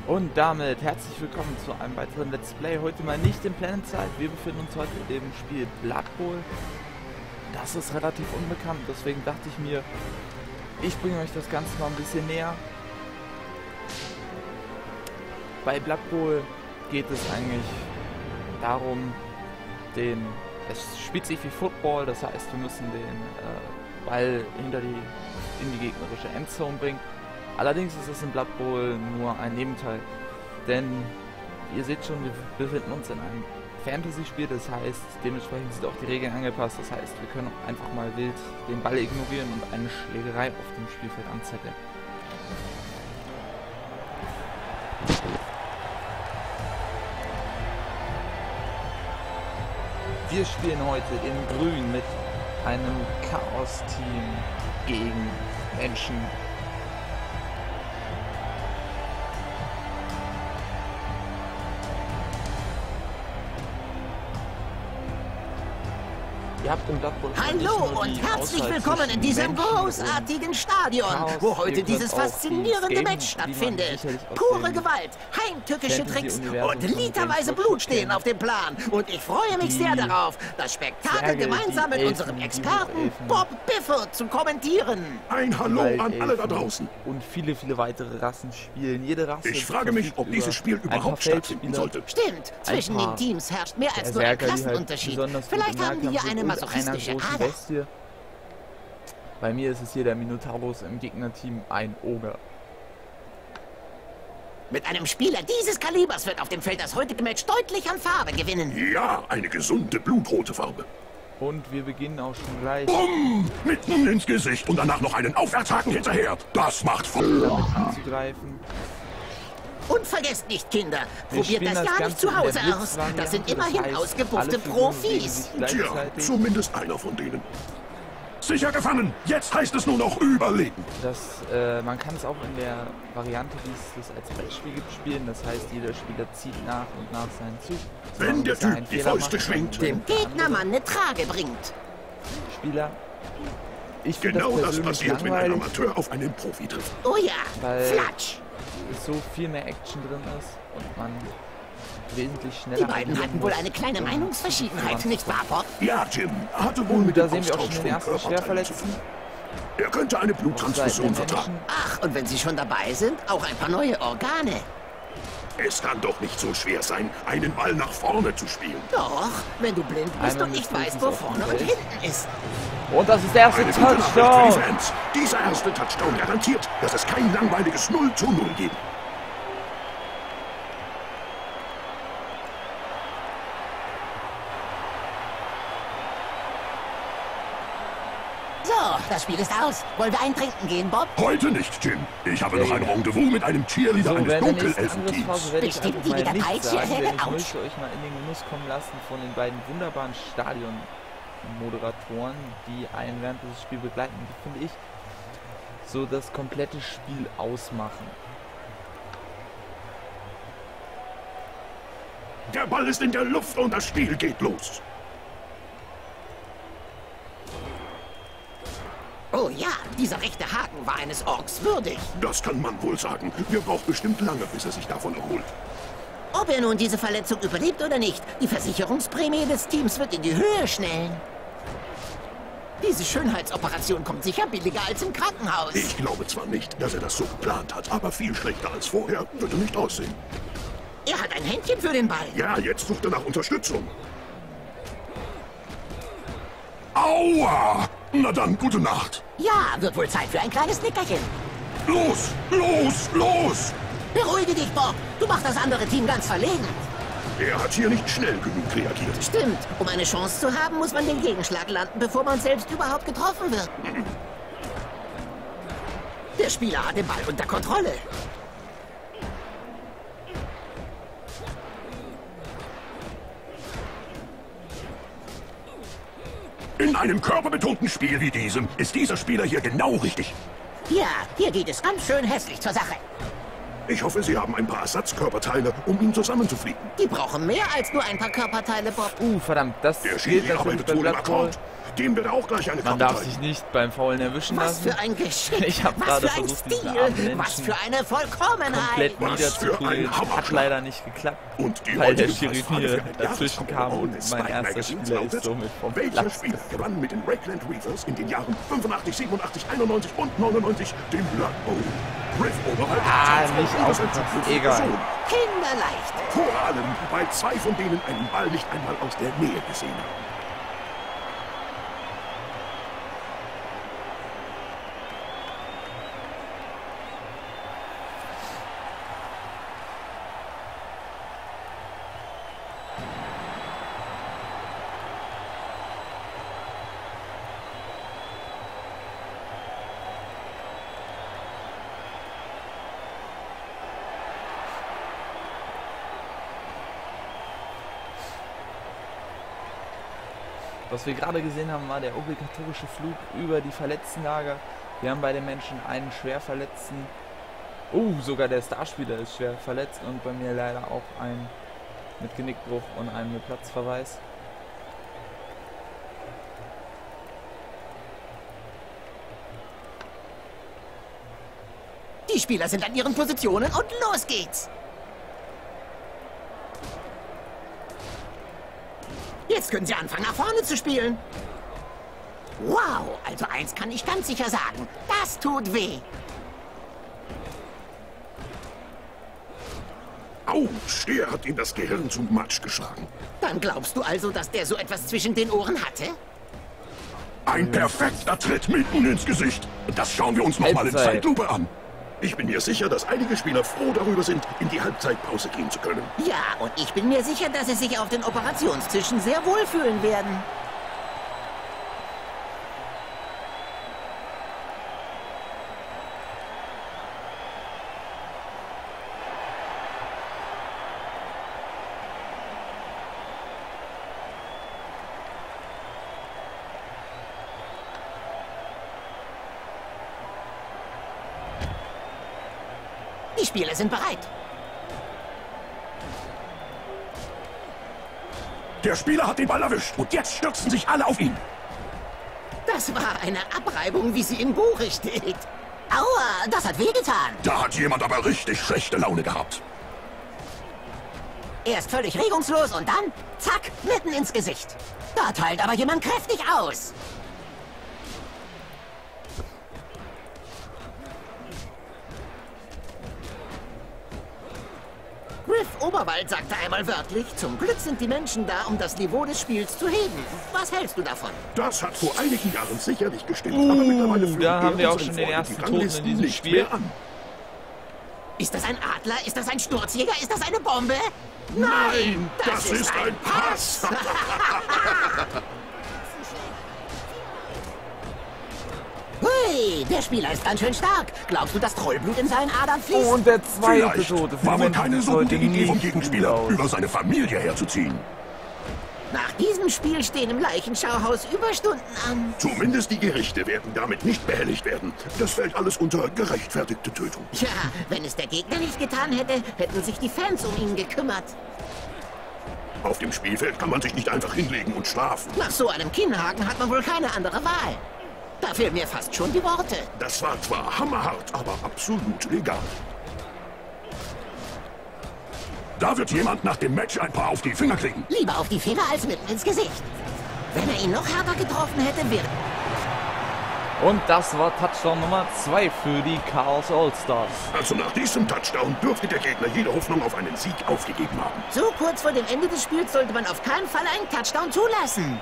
Und damit herzlich willkommen zu einem weiteren Let's Play. Heute mal nicht in Planetside. Wir befinden uns heute in dem Spiel Blood Bowl. Das ist relativ unbekannt, deswegen dachte ich mir, ich bringe euch das Ganze mal ein bisschen näher. Bei Blood Bowl geht es eigentlich darum, es spielt sich wie Football, das heißt, wir müssen den Ball in die gegnerische Endzone bringen. Allerdings ist es in Blood Bowl nur ein Nebenteil, denn ihr seht schon, wir befinden uns in einem Fantasy-Spiel, das heißt, dementsprechend sind auch die Regeln angepasst, das heißt, wir können auch einfach mal wild den Ball ignorieren und eine Schlägerei auf dem Spielfeld anzetteln. Wir spielen heute in Grün mit einem Chaos-Team gegen Menschen. Ihr habt im Blood Bowl Hallo und herzlich willkommen in diesem großartigen Stadion, wo heute dieses faszinierende Match stattfindet. Pure Gewalt, heimtückische Tricks und literweise Blut stehen auf dem Plan. Und ich freue mich sehr darauf, das Spektakel gemeinsam mit unserem Experten Bob Bifford zu kommentieren. Ein Hallo an alle da draußen. Und viele weitere Rassen spielen. Jede Rasse. Ich frage mich, ob dieses Spiel überhaupt stattfinden sollte. Stimmt, zwischen den Teams herrscht mehr als nur ein Klassenunterschied. Vielleicht haben die hier eine masochistische Ader. Bei mir ist es hier der Minotaurus, im Gegnerteam ein Ogre. Mit einem Spieler dieses Kalibers wird auf dem Feld das heutige Match deutlich an Farbe gewinnen. Ja, eine gesunde blutrote Farbe. Und wir beginnen auch schon gleich. Bumm! Mitten ins Gesicht und danach noch einen Aufwärtshaken hinterher. Das macht voll. Anzugreifen. Und vergesst nicht, Kinder, probiert das ja nicht zu Hause aus. Das sind immerhin ausgebuffte Profis. Tja, zumindest einer von denen. Sicher gefangen. Jetzt heißt es nur noch überleben. Man kann es auch in der Variante, wie es das als Brettspiel gibt, spielen. Das heißt, jeder Spieler zieht nach und nach seinen Zug. Wenn der Typ die Fäuste schwingt, dem Gegnermann eine Trage bringt. Spieler. Ich genau das passiert, wenn ein Amateur auf einen Profi trifft. Oh ja, Flatsch. So viel mehr Action drin ist und man wesentlich schneller. Die beiden hatten wohl eine kleine Meinungsverschiedenheit, nicht wahr, Bob? Ja, Jim hatte wohl mit da dem sehen wir auch schon Austausch den von ersten Körperteilen zu Schwerverletzten. tun. Er könnte eine Bluttransfusion vertragen. Ach, und wenn Sie schon dabei sind, auch ein paar neue Organe. Es kann doch nicht so schwer sein, einen Ball nach vorne zu spielen. Doch, wenn du blind bist und nicht weißt, wo vorne und hinten ist. Und das ist der erste Eine gute Nachricht für Touchdown. die Fans. Dieser erste Touchdown garantiert, dass es kein langweiliges 0:0 gibt. So, das Spiel ist aus. Wollen wir eintrinken gehen, Bob? Heute nicht, Jim. Ich habe noch ein Rendezvous mit einem Cheerleader eines Dunkelelfen-Teams. Bestimmt die mit der Peitsche. Ich Autsch. möchte euch mal in den Genuss kommen lassen von den beiden wunderbaren Stadion-Moderatoren, die einen während dieses Spiel begleiten, die, finde ich, so das komplette Spiel ausmachen. Der Ball ist in der Luft und das Spiel geht los. Oh ja, dieser rechte Haken war eines Orks würdig. Das kann man wohl sagen. Wir brauchen bestimmt lange, bis er sich davon erholt. Ob er nun diese Verletzung überlebt oder nicht, die Versicherungsprämie des Teams wird in die Höhe schnellen. Diese Schönheitsoperation kommt sicher billiger als im Krankenhaus. Ich glaube zwar nicht, dass er das so geplant hat, aber viel schlechter als vorher wird er nicht aussehen. Er hat ein Händchen für den Ball. Ja, jetzt sucht er nach Unterstützung. Aua! Na dann, gute Nacht. Ja, wird wohl Zeit für ein kleines Nickerchen. Los, los, los! Beruhige dich, Bob. Du machst das andere Team ganz verlegen. Er hat hier nicht schnell genug reagiert. Stimmt. Um eine Chance zu haben, muss man den Gegenschlag landen, bevor man selbst überhaupt getroffen wird. Der Spieler hat den Ball unter Kontrolle. In einem körperbetonten Spiel wie diesem ist dieser Spieler hier genau richtig. Ja, hier geht es ganz schön hässlich zur Sache. Ich hoffe, Sie haben ein paar Ersatzkörperteile, um ihn zusammenzufliegen. Die brauchen mehr als nur ein paar Körperteile, Bob. Verdammt, das Der gilt Schiri natürlich arbeitet bei wohl im Blood Bowl. Akkord. Dem wird auch gleich eine Man Karte darf sich nicht beim Faulen erwischen Was lassen. für ein Geschick, Ich habe was gerade für ein versucht, diesen Stil, armen Menschen was für eine Vollkommenheit. komplett Was für niederzuprügeln. ein Hammerschlag. Hat leider nicht geklappt, Und die weil der heutige Schiri Preisfrage mir für ein dazwischen kam Jahrescover und des mein Spike erster Magazins Spieler ist lautet, somit vom welcher Platz Spieler geflogen. gewann mit den Rakeland Reavers in den Jahren 85, 87, 91 und 99 den Blood Bowl? Griff Oberwald nicht aufgepasst. Egal. Kinderleicht. Vor allem, weil zwei von denen einen Ball nicht einmal aus der Nähe gesehen haben. Was wir gerade gesehen haben, war der obligatorische Flug über die Verletztenlager. Wir haben bei den Menschen einen schwer Verletzten. Sogar der Starspieler ist schwer verletzt und bei mir leider auch ein mit Genickbruch und einem mit Platzverweis. Die Spieler sind an ihren Positionen und los geht's. Jetzt können sie anfangen, nach vorne zu spielen. Wow, also eins kann ich ganz sicher sagen. Das tut weh. Autsch, der hat ihm das Gehirn zum Matsch geschlagen. Dann glaubst du also, dass der so etwas zwischen den Ohren hatte? Ein perfekter Tritt mitten ins Gesicht. Das schauen wir uns nochmal in Halbzeit. Zeitlupe an. Ich bin mir sicher, dass einige Spieler froh darüber sind, in die Halbzeitpause gehen zu können. Ja, und ich bin mir sicher, dass sie sich auf den Operationstischen sehr wohlfühlen werden. Die Spieler sind bereit. Der Spieler hat den Ball erwischt und jetzt stürzen sich alle auf ihn. Das war eine Abreibung, wie sie im Buche steht. Aua, das hat wehgetan. Da hat jemand aber richtig schlechte Laune gehabt. Erst völlig regungslos und dann, zack, mitten ins Gesicht. Da teilt aber jemand kräftig aus. Griff Oberwald sagte einmal wörtlich, zum Glück sind die Menschen da, um das Niveau des Spiels zu heben. Was hältst du davon? Das hat vor einigen Jahren sicherlich gestimmt, aber mittlerweile führen da haben wir auch unseren schon den Freunden ersten die Toten in Ranglisten diesem nicht Spiel. mehr an. Ist das ein Adler? Ist das ein Sturzjäger? Ist das eine Bombe? Nein, das ist ein Pass. Hui, der Spieler ist ganz schön stark. Glaubst du, dass Trollblut in seinen Adern fließt? Und der zweite Vielleicht Tote. war wohl Moment, keine das so sollte gute Idee vom nicht Gegenspieler, gut aus. über seine Familie herzuziehen. Nach diesem Spiel stehen im Leichenschauhaus Überstunden an. Zumindest die Gerichte werden damit nicht behelligt werden. Das fällt alles unter gerechtfertigte Tötung. Tja, wenn es der Gegner nicht getan hätte, hätten sich die Fans um ihn gekümmert. Auf dem Spielfeld kann man sich nicht einfach hinlegen und schlafen. Nach so einem Kinnhaken hat man wohl keine andere Wahl. Da fehlen mir fast schon die Worte. Das war zwar hammerhart, aber absolut legal. Da wird jemand nach dem Match ein paar auf die Finger kriegen. Lieber auf die Finger als mitten ins Gesicht. Wenn er ihn noch härter getroffen hätte, wäre... Und das war Touchdown Nummer 2 für die Chaos All-Stars. Also nach diesem Touchdown dürfte der Gegner jede Hoffnung auf einen Sieg aufgegeben haben. So kurz vor dem Ende des Spiels sollte man auf keinen Fall einen Touchdown zulassen.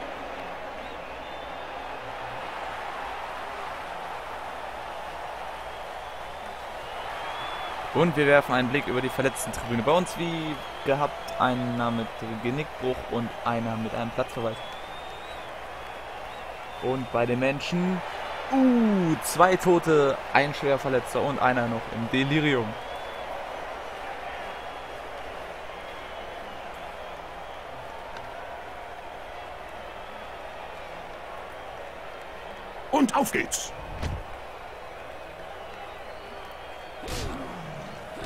Und wir werfen einen Blick über die Verletzten-Tribüne. Bei uns wie gehabt einer mit Genickbruch und einer mit einem Platzverweis. Und bei den Menschen 2 Tote, ein Schwerverletzter und einer noch im Delirium. Und auf geht's.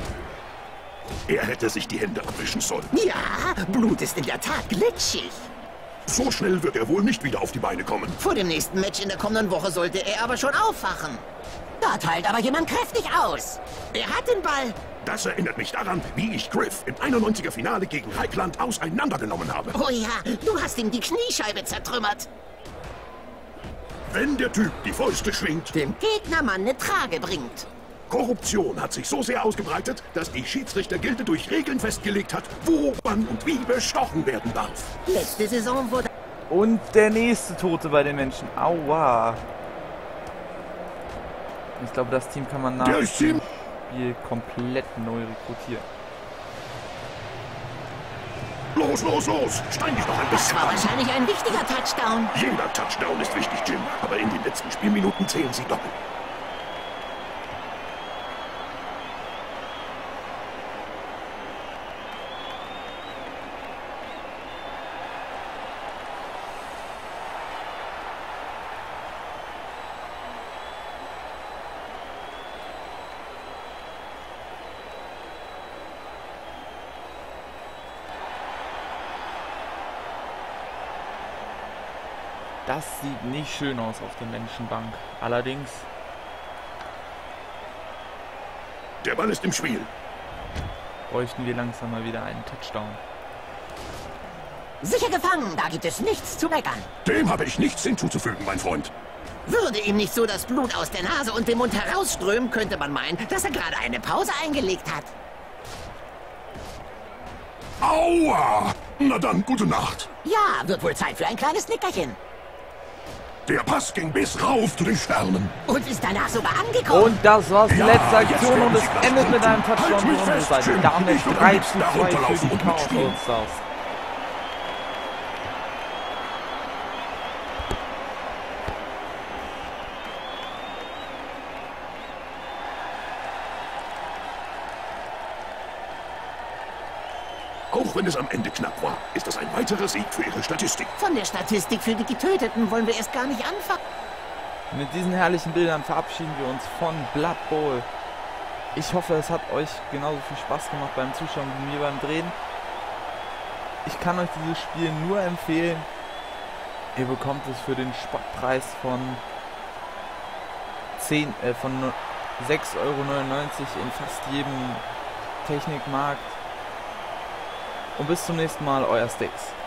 Er hätte sich die Hände abwischen sollen. Ja, Blut ist in der Tat glitschig. So schnell wird er wohl nicht wieder auf die Beine kommen. Vor dem nächsten Match in der kommenden Woche sollte er aber schon aufwachen. Da teilt aber jemand kräftig aus. Er hat den Ball. Das erinnert mich daran, wie ich Griff im 91er Finale gegen Reikland auseinandergenommen habe. Oh ja, du hast ihm die Kniescheibe zertrümmert. Wenn der Typ die Fäuste schwingt, dem Gegnermann eine Trage bringt. Korruption hat sich so sehr ausgebreitet, dass die Schiedsrichtergilde durch Regeln festgelegt hat, wo, wann und wie bestochen werden darf. Letzte Saison wurde... Und der nächste Tote bei den Menschen. Aua. Ich glaube, das Team kann man nach dem Spiel komplett neu rekrutieren. Los, los, los! Stein dich noch ein bisschen. Das war wahrscheinlich ein wichtiger Touchdown. Jeder Touchdown ist wichtig, Jim. Aber in den letzten Spielminuten zählen sie doppelt. Das sieht nicht schön aus auf der Menschenbank. Allerdings... Der Ball ist im Spiel. Bräuchten wir langsam mal wieder einen Touchdown. Sicher gefangen, da gibt es nichts zu meckern. Dem habe ich nichts hinzuzufügen, mein Freund. Würde ihm nicht so das Blut aus der Nase und dem Mund herausströmen, könnte man meinen, dass er gerade eine Pause eingelegt hat. Aua! Na dann, gute Nacht. Ja, wird wohl Zeit für ein kleines Nickerchen. Der Pass ging bis rauf zu den Sternen. Und ist danach sogar angekommen. Und das war's, die Ja, letzte Aktion und es jetzt endet mit einem Halt Touchdown mich für unsere fest, Seite. Jim. Damit Nicht nur 3:2 links für darunterlaufen die und Chaos mitspielen. All-Stars. Auch wenn es am Ende knapp war, ist das ein weiterer Sieg für Ihre Statistik. Von der Statistik für die Getöteten wollen wir erst gar nicht anfangen. Mit diesen herrlichen Bildern verabschieden wir uns von Blood Bowl. Ich hoffe, es hat euch genauso viel Spaß gemacht beim Zuschauen wie mir beim Drehen. Ich kann euch dieses Spiel nur empfehlen. Ihr bekommt es für den Spottpreis von 6,99 € in fast jedem Technikmarkt. Und bis zum nächsten Mal, euer Stix.